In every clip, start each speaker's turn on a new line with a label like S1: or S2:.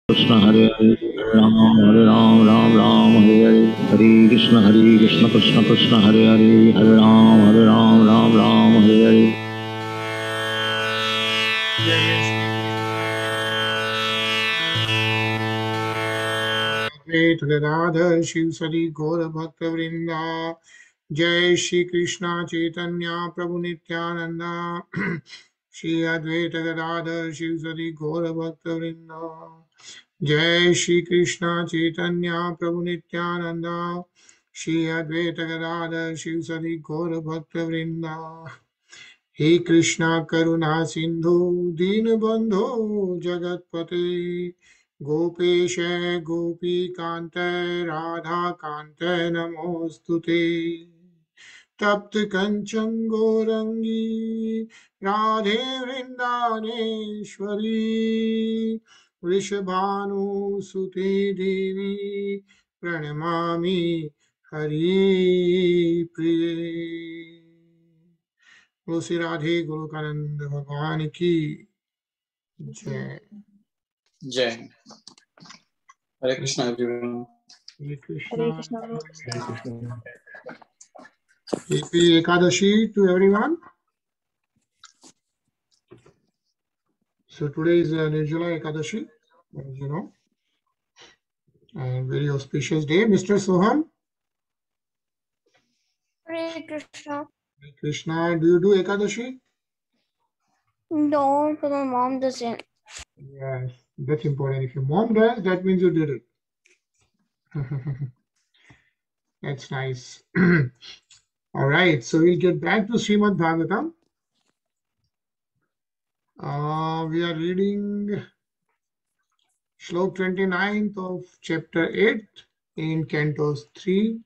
S1: Krishna Hare Hare Ram Ram Ram Hare Krishna Krishna Krishna Hare Hare Ram Ram Hare
S2: Hare Gadadhar Shiv Sadi Gaura Bhakta Vrinda Jai Shri Krishna Chaitanya Prabhu Nityananda Shri Advaita Gadadhar Shiv Sadi Gaura Bhakta Vrinda Jai Shri Krishna Chaitanya Prabhu Nityananda Shri Advaita Gadadhar Shiv Sadi Gaura Bhakta Vrinda He Krishna Karuna Sindhu Deenabandho Jagatpate Gopesh Gopi Kanta Radha Kanta Namostute तप्त कंचन गौरंगी राधे वृंदावनेश्वरी वृषभानुसुते देवी प्रणमामि हरि प्रिये बोलो श्री राधे गोलोकानंद भगवान की जय
S3: जय Hare Krishna everyone
S2: Hare
S4: Hare
S2: Krishna
S4: Krishna.
S2: Happy Ekadashi to everyone. So today is Nirjala Ekadashi, as you know, and very auspicious day. Mr. Soham,
S4: Hare Krishna.
S2: Hare Krishna, do you do Ekadashi?
S4: No, but my mom doesn't.
S2: Yes, that's important. If your mom does, that means you did it. That's nice. All right, so we'll get back to Srimad Bhagavatam. We are reading Shlok 29th of chapter 8 in Cantos 3.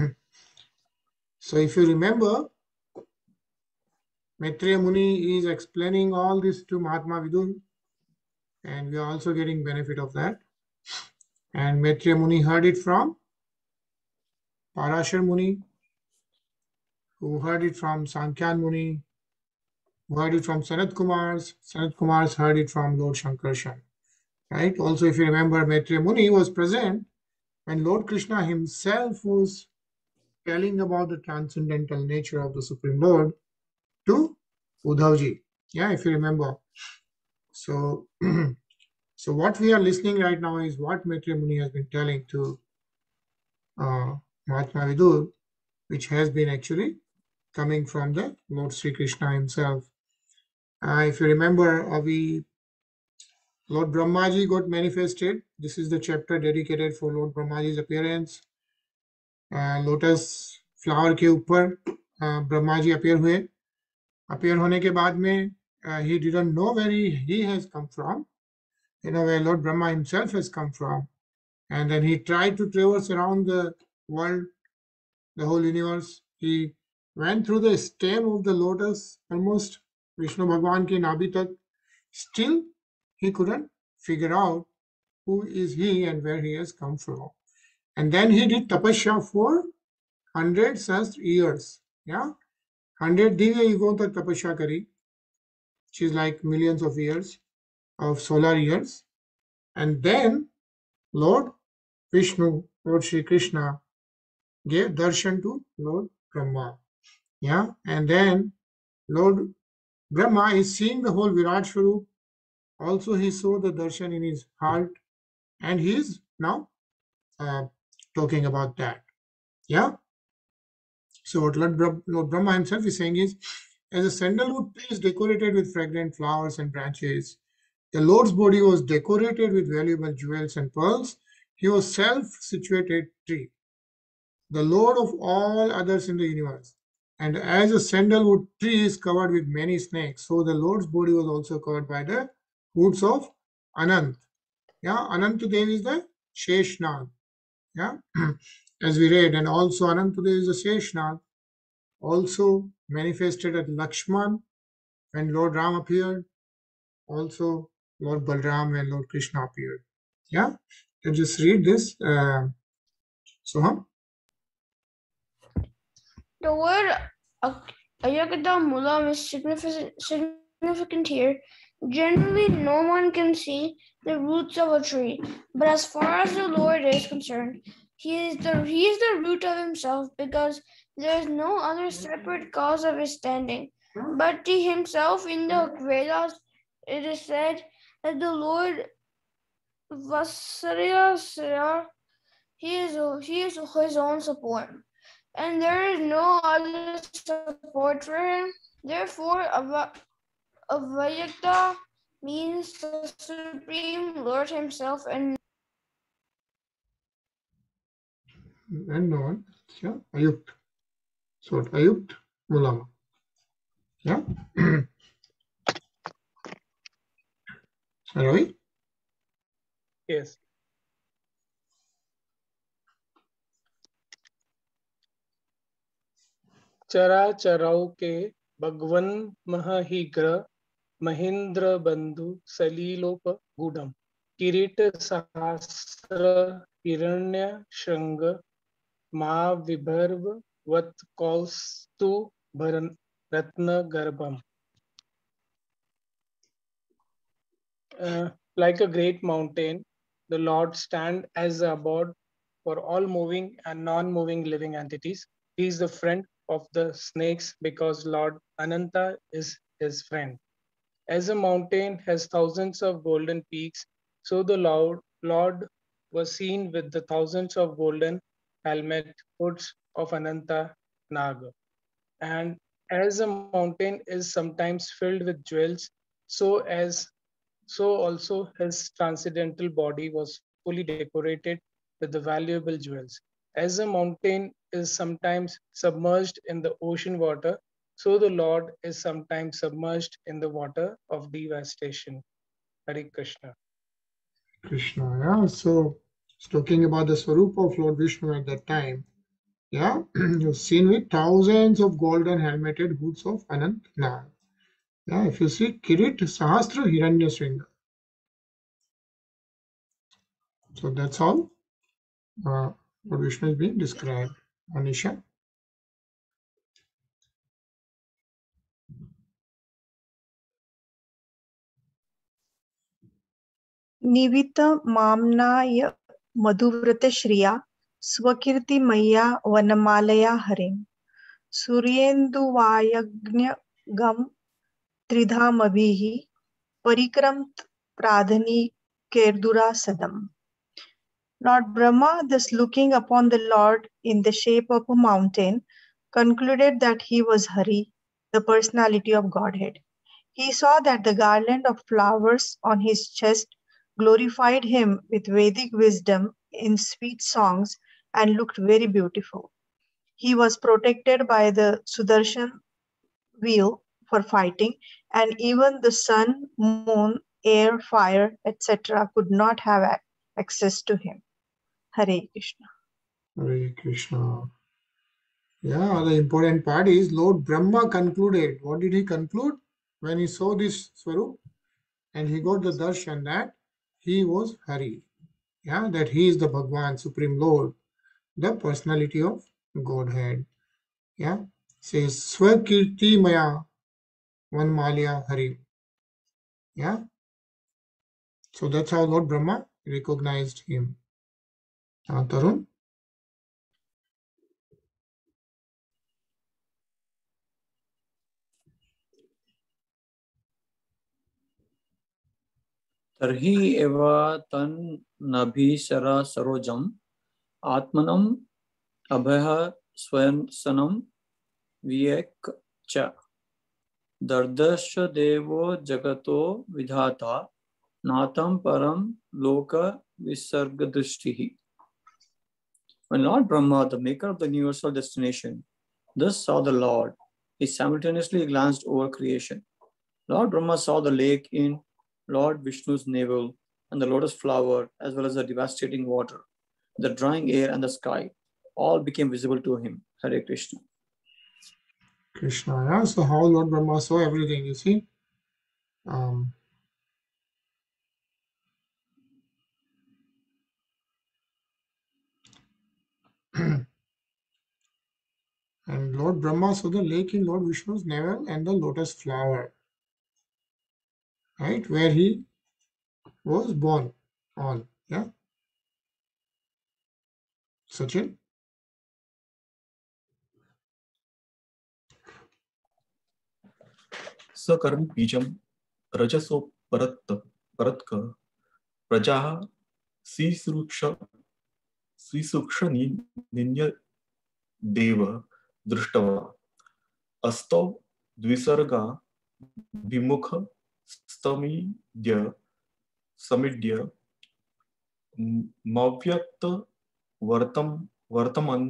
S2: So if you remember, Maitreya Muni is explaining all this to Mahatma Vidur, and we are also getting benefit of that. And Maitreya Muni heard it from Parashar Muni, who heard it from Sankhyan Muni, who heard it from Sanat Kumars. Sanat Kumars heard it from Lord Shankarshan. Right? Also, if you remember, Maitreya Muni was present when Lord Krishna himself was telling about the transcendental nature of the Supreme Lord to Uddhavji. Yeah, if you remember. So, so what we are listening right now is what Maitreya Muni has been telling to Mahatma Vidur, which has been actually coming from the Lord Sri Krishna himself. If you remember, Lord Brahmaji got manifested. This is the chapter dedicated for Lord Brahmaji's appearance. Lotus flower के ऊपर Brahma ji appear हुए. Appear होने के बाद में he didn't know where he has come from, where Lord Brahma himself has come from, and then he tried to traverse around the world, the whole universe. He went through the stem of the lotus almost Vishnu Bhagwan ki nabi tak. Still he couldn't figure out who is he and where he has come from. And then he did tapasya for 100 such years. Yeah, 100 divya yugon tak tapasya kari, which is like millions of years of solar years. And then Lord Vishnu, Lord Sri Krishna, gave darshan to Lord Brahma. Yeah, and then Lord Brahma is seeing the whole Virat Swarup. Also, he saw the darshan in his heart, and he is now talking about that. Yeah. So what Lord Brahma himself is saying is, as a sandalwood tree is decorated with fragrant flowers and branches, the Lord's body was decorated with valuable jewels and pearls. He was self-situated tree, the Lord of all others in the universe. And as a sandalwood tree is covered with many snakes, so the Lord's body was also covered by the roots of Anant. Yeah, Anantadev is the Sheshnag. Yeah, as we read, and also Anantadev is the Sheshnag, also manifested at Lakshman when Lord Ram appeared, also Lord Balram when Lord Krishna appeared. Yeah, let's just read this. Soham?
S4: The word Ayagadamula is significant here. Generally, no one can see the roots of a tree, but as far as the Lord is concerned, he is the root of himself, because there is no other separate cause of his standing. But to himself in the Vedas, it is said that the Lord Vasarya, he is his own support, and there is no other support for him. Therefore, Avyakta means the Supreme Lord himself, and
S2: no one. Yeah, Ayukt. So Ayukt Mulama. Yeah. Ravi?
S5: Yes. चरा चराओ के भगवन महहिग्र महेंद्र बंधु सलीलोप गुडम किरीट सहस्र हिरण्य शृंग मा विभर्व वत कौस्तु भरन रत्न गर्भम. Like a great mountain, the Lord stand as a abode for all moving and non-moving living entities. He is the friend of the snakes because Lord Ananta is his friend. As a mountain has thousands of golden peaks, so the Lord was seen with the thousands of golden helmet hoods of Ananta Naga. And as a mountain is sometimes filled with jewels, so also his transcendental body was fully decorated with the valuable jewels. As a mountain is sometimes submerged in the ocean water, so the Lord is sometimes submerged in the water of devastation. Hare Krishna.
S2: Krishna. Yeah. So it's talking about the Swarup of Lord Vishnu at that time. Yeah. You've seen with thousands of golden helmeted hoods of Anant Nag. Yeah. If you see Kirit Sahasra Hiranya Sringa. So that's all. Lord Vishnu is being described. Anisha.
S6: निवित माम्नाय मधुव्रत Shriya स्वकीर्तिमय्या वनमालया हरिं सूर्येन्दुवायज्ञगं त्रिधामभिः परिक्रम्त प्राधनिकैर्दुरासदम्. Lord Brahma, thus looking upon the Lord in the shape of a mountain, concluded that he was Hari, the personality of Godhead. He saw that the garland of flowers on his chest glorified him with Vedic wisdom in sweet songs and looked very beautiful. He was protected by the Sudarshan wheel for fighting, and even the sun, moon, air, fire, etc. could not have access to him. Hare Krishna.
S2: Hare Krishna. Yeah, the important part is Lord Brahma concluded. What did he conclude when he saw this Swarup? And he got the darshan that he was Hari. Yeah, that he is the Bhagwan, Supreme Lord, the personality of Godhead. Yeah, says Swakirti Maya Vanmalya Hari. Yeah, so that's how Lord Brahma recognized him. Tarun?
S7: तर्हि एव तन्नभिसर सरोजम् आत्मनम् अभयः स्वयंसनं विवेक च दर्दश देवो जगतो विधाता नातं परम लोक विसर्गदृष्टिः. When Lord Brahma, the maker of the universal destination, thus saw the Lord, he simultaneously glanced over creation. Lord Brahma saw the lake in Lord Vishnu's navel and the lotus flower, as well as the devastating water, the drying air and the sky, all became visible to him. Hare Krishna.
S2: Krishna, yeah. So how Lord Brahma saw everything, you see. And Lord Brahma saw the lake in Lord Vishnu's navel and the lotus flower. right, where he was born on. Yeah, Sachin.
S8: सकर्म बीजम रजसो परत्क प्रजाः श्रीसूक्ष निन्य देव दृष्टवा अस्तौ द्विसर्गा विमुख समिद्य मव्यक्त वर्तमन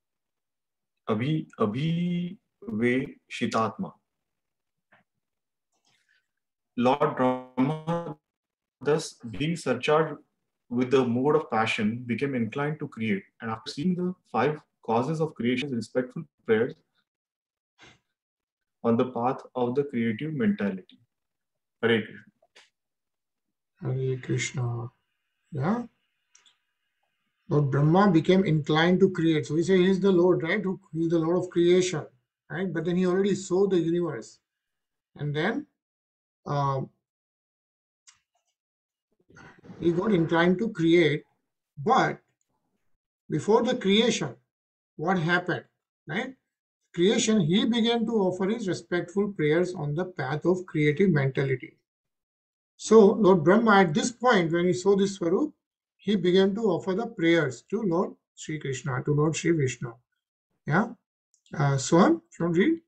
S8: अभिवेशितात्मा. Lord Brahma, thus being surcharged with the mood of passion, became inclined to create, and after seeing the 5 causes of creation, respectful prayers on the path of the creative mentality. Hare Krishna.
S2: Hare Krishna. Yeah. Lord Brahma became inclined to create. So we say he is the Lord, right? He is the Lord of creation, right? But then he already saw the universe. And then he got inclined to create. But before the creation, what happened, right? Creation, he began to offer his respectful prayers on the path of creative mentality. So Lord Brahma, at this point, when he saw this Swarup, he began to offer the prayers to Lord Sri Krishna, to Lord Sri Vishnu. Yeah. Soham, if you want to read.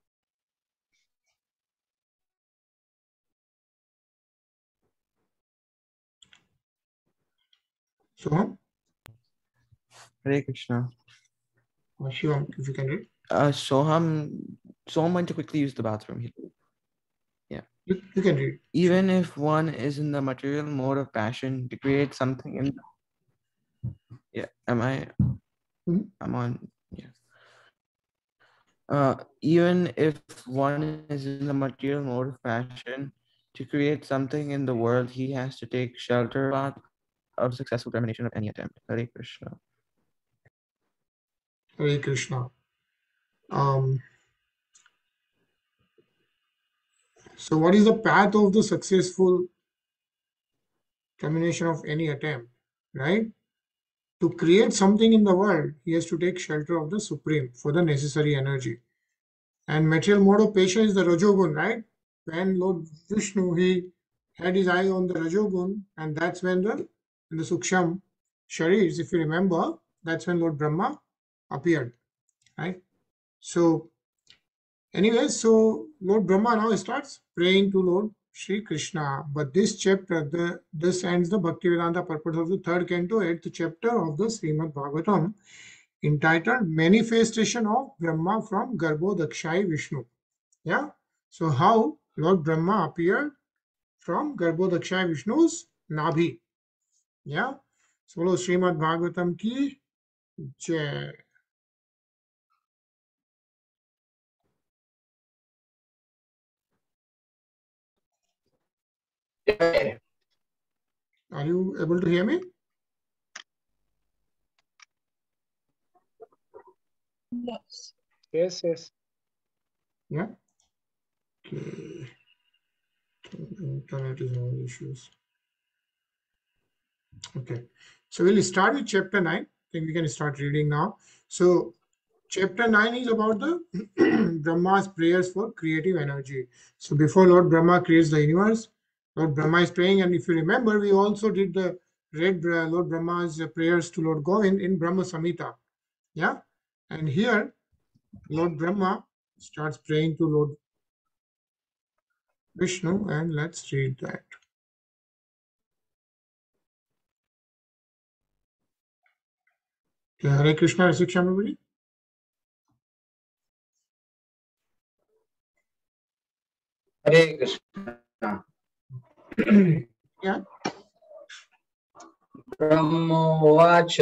S2: Soham.
S9: Hare Krishna.
S2: Shivam, if you can read.
S9: Soham went to quickly use the bathroom. Yeah.
S2: You can read.
S9: Even if one is in the material mode of passion to create something in. Yeah. Am I?
S2: Mhm.
S9: I'm on. Yeah. Even if one is in the material mode of passion to create something in the world, he has to take shelter of successful termination of any attempt. Hare Krishna.
S2: Hare Krishna. So what is the path of the successful termination of any attempt, right? To create something in the world, he has to take shelter of the Supreme for the necessary energy. And material mode of passion is the Rajogun, right? When Lord Vishnu, he had his eye on the Rajogun, and that's when in the Suksham Sharirs, if you remember, that's when Lord Brahma appeared, right? So anyway, so Lord Brahma now starts praying to Lord Sri Krishna. But this chapter, this ends the Bhaktivedanta purport of the 3rd canto, 8th chapter of the Srimad Bhagavatam, entitled Manifestation of Brahma from Garbhodakshai Vishnu. Yeah. So how Lord Brahma appeared from Garbhodakshai Vishnu's Nabhi. Yeah. So Srimad Bhagavatam ki jai. Are you able to hear me?
S6: Yes.
S5: Yes.
S2: Yeah. Okay. Internet is having issues. Okay. So we'll start with chapter 9. I think we can start reading now. So chapter 9 is about the Brahma's prayers for creative energy. So before Lord Brahma creates the universe, Lord Brahma is praying. And if you remember, we also read Lord Brahma's prayers to Lord Govind in Brahma Samhita. Yeah. And here, Lord Brahma starts praying to Lord Vishnu, and let's read that. Okay, Hare Krishna, Rasiksha, everybody.
S3: Hare Krishna.
S2: Yeah.
S3: ब्रह्मोवाच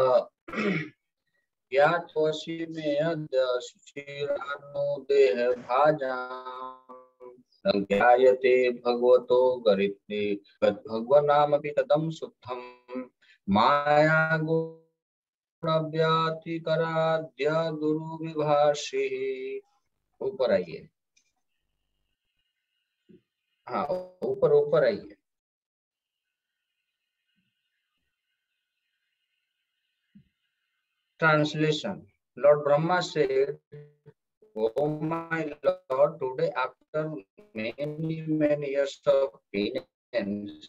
S3: यात्वसि मे अद्य शिशिरान्नो देहभाजाम् संज्ञायते भगवतो गरित्रे तद्भगवन्नामपि तदं सुखं माया गुणव्यातिकराद्य गुरुविभाषिः. ऊपर आइए. हाँ ऊपर ऊपर आइए. Translation. Lord Brahma said, "Oh my Lord, today after many years of penance,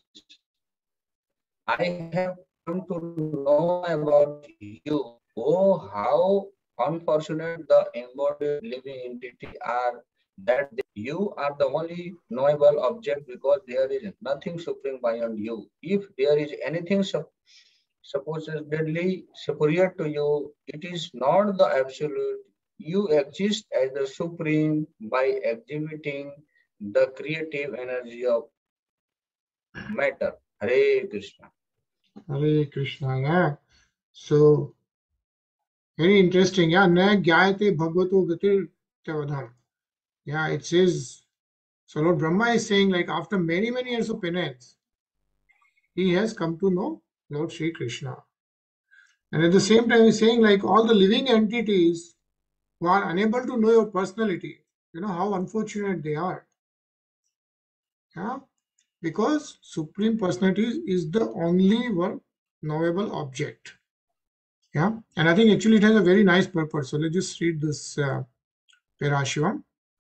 S3: I have come to know about you. Oh, how unfortunate the embodied living entity are, that you are the only knowable object, because there is nothing supreme beyond you. If there is anything supposedly superior to you, it is not the absolute. You exist as the supreme by exhibiting the creative energy of matter." Hare Krishna.
S2: Hare Krishna. Yeah. So very interesting. Yeah. Na gyayate bhagavato gatir tavadham. Yeah. It says. So Lord Brahma is saying, like, after many years of penance, he has come to know Lord Sri Krishna. And at the same time, he's saying, like, all the living entities who are unable to know your personality, you know how unfortunate they are. Yeah? Because Supreme Personality is the only one knowable object. Yeah? And I think actually it has a very nice purpose. So let's just read this Parashivam.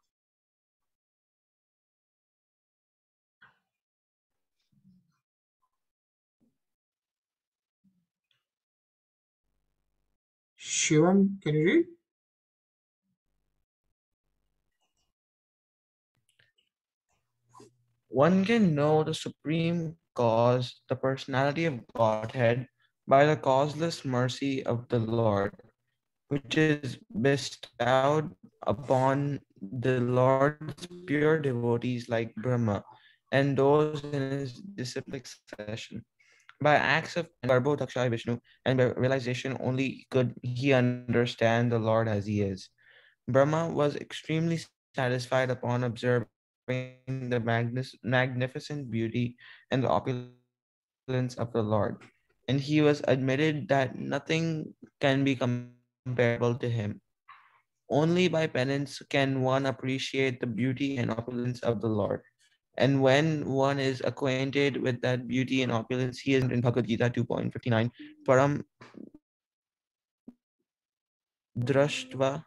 S2: Shivam, can you read?
S9: One can know the supreme cause, the personality of Godhead, by the causeless mercy of the Lord, which is bestowed upon the Lord's pure devotees like Brahma and those in his disciplic succession. By acts of Garbo Dakshai Vishnu, and by realization only could he understand the Lord as he is. Brahma was extremely satisfied upon observing the magnificent beauty and the opulence of the Lord, and he was admitted that nothing can be comparable to him. Only by penance can one appreciate the beauty and opulence of the Lord. And when one is acquainted with that beauty and opulence, he is in Bhagavad Gita 2.59, Param Drashtva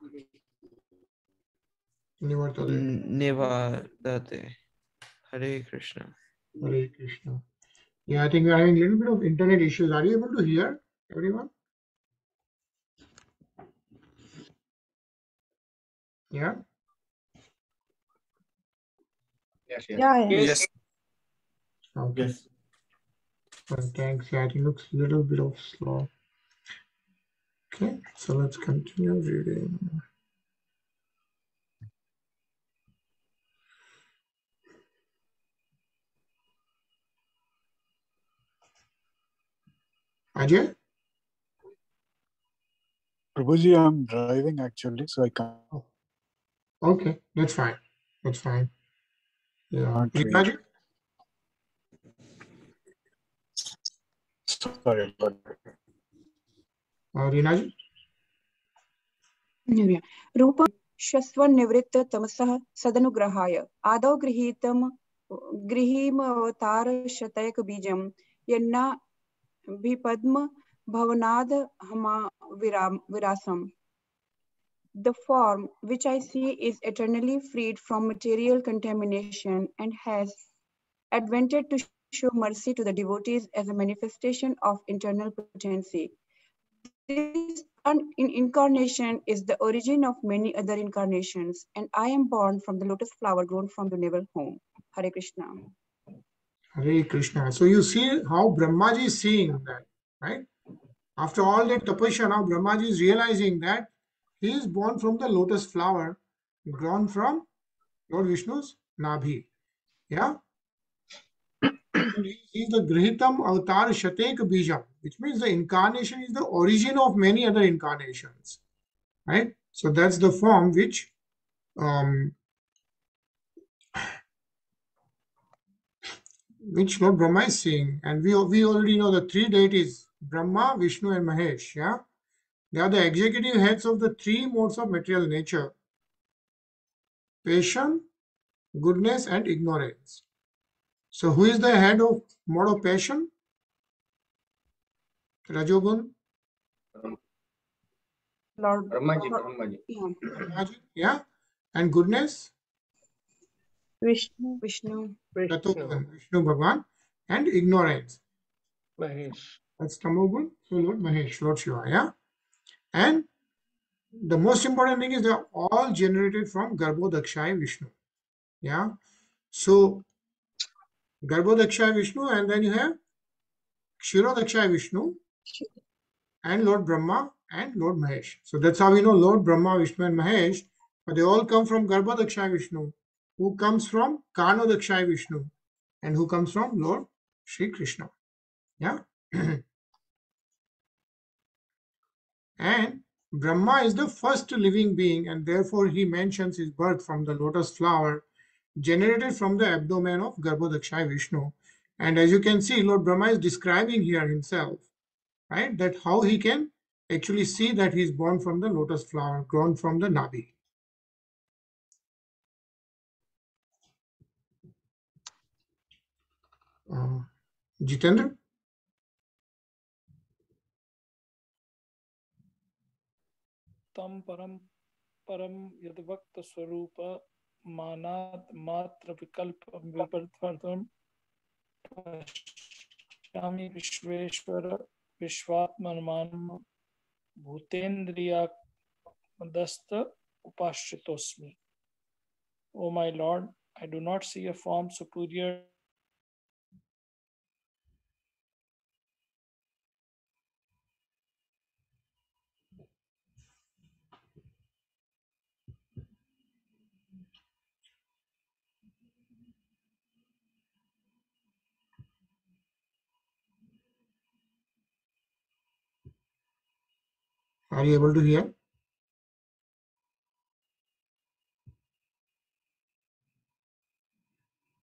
S9: Nivartate. Hare Krishna.
S2: Hare Krishna. Yeah, I think we're having a little bit of internet issues. Are you able to hear everyone? Yeah?
S3: Yes,
S6: Yeah,
S7: Yes.
S2: Okay.
S8: Yes.
S2: Well, thanks. Yeah, it looks a little bit of slow. Okay, so let's continue reading. Ajay?
S10: Prabhuji, I'm driving actually, so I can't
S2: Okay, that's fine. That's fine. Yeah.
S10: read.
S2: Rinaji?
S10: Sorry about that.
S2: Rinaji?
S11: रूप शस्वनिवृत्त तमसः सदनुग्रहाय आदौ गृहीमवतार शतैक बीजं यन्ना विपद्म भवनाद हमा virasam. The form which I see is eternally freed from material contamination and has advented to show mercy to the devotees as a manifestation of internal potency. This incarnation is the origin of many other incarnations, and I am born from the lotus flower grown from the navel home. Hare Krishna.
S2: Hare Krishna. So you see how Brahmaji is seeing that, right? After all that tapasya, now Brahmaji is realizing that he is born from the lotus flower grown from Lord Vishnu's Nabhi. Yeah? He is the Grihitam Avatar Shatek Bijam, which means the incarnation is the origin of many other incarnations. Right? So that's the form which Lord Brahma is seeing. And we already know the three deities, Brahma, Vishnu, and Mahesh. Yeah? They are the executive heads of the three modes of material nature: patience, goodness, and ignorance. So who is the head of mode of passion? Rajogun?
S6: Lord,
S3: Brahmaji,
S6: Lord
S3: Brahmaji.
S11: Yeah.
S2: Brahmaji, yeah. And goodness?
S6: Vishnu,
S11: Vishnu.
S2: Tatogun, Vishnu Bhagwan. And ignorance?
S5: Mahesh.
S2: That's Tamogun. So Lord Mahesh, Lord Shiva, yeah. And the most important thing is they're all generated from Garbhodakshaya Vishnu. Yeah. So Garbhodakshaya Vishnu, and then you have Kshirodakshaya Vishnu and Lord Brahma and Lord Mahesh. So that's how we know Lord Brahma, Vishnu, and Mahesh, but they all come from Garbhodakshaya Vishnu, who comes from Karnodakshaya Vishnu, and who comes from Lord Shri Krishna. Yeah. And Brahma is the first living being, and therefore he mentions his birth from the lotus flower generated from the abdomen of Garbhodakshaya Vishnu. And as you can see, Lord Brahma is describing here himself, right? That how he can actually see that he is born from the lotus flower, grown from the Nabi. Jitendra?
S12: तम परम यद्भक्त स्वरूप मानात मात्र विकल्प विवर्तम पश्यामि Vishweshwar विश्वात्मनमान भूतेन्द्रियादस्त उपाश्रितोस्मि. O my Lord, I do not see a form superior
S2: Are you able to hear?